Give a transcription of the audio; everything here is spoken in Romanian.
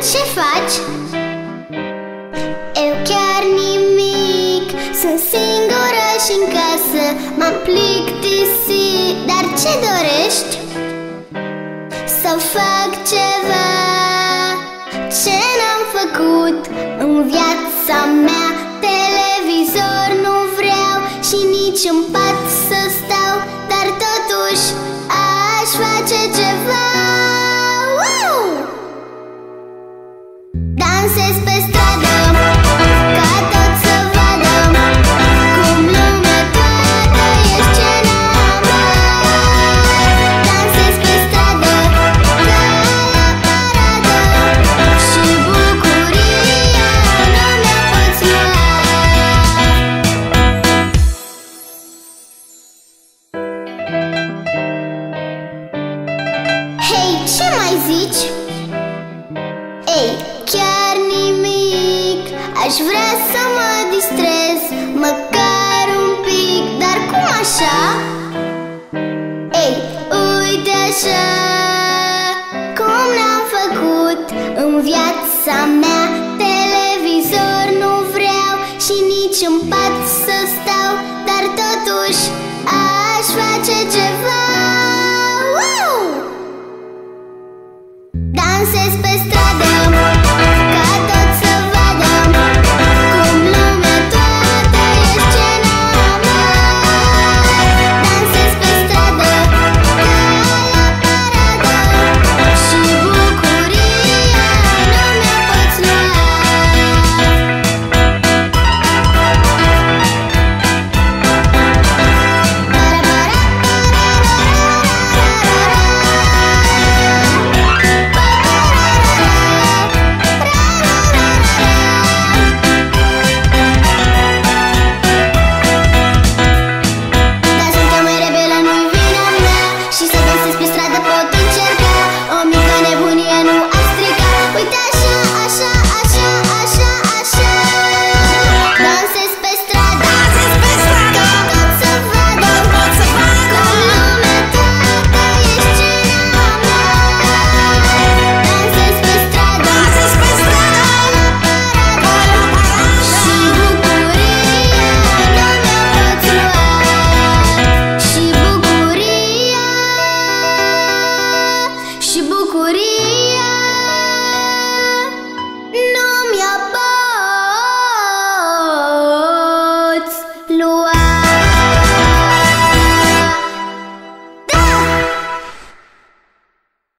ce faci? Eu chiar nimic, sunt singură și-n casă, m-am plictisit. Dar ce dorești? Să fac ceva ce n-am făcut în viața mea. Televizor nu vreau și nici în pat să stau, dar totuși aș face ceva. Dansez pe stradă ca tot să vadă cum lumea toată e scena mea. Dansez pe stradă ca la paradă și bucuria nu mi-o poți lua. Hei, ce mai zici? Ei, chiar nimic, aș vrea să mă distrez măcar un pic, dar cum așa? Ei, uite așa cum n-am făcut în viața mea. Televizor nu vreau și nici în pat să stau, dar totuși aș face ceva. Dansez pe stradă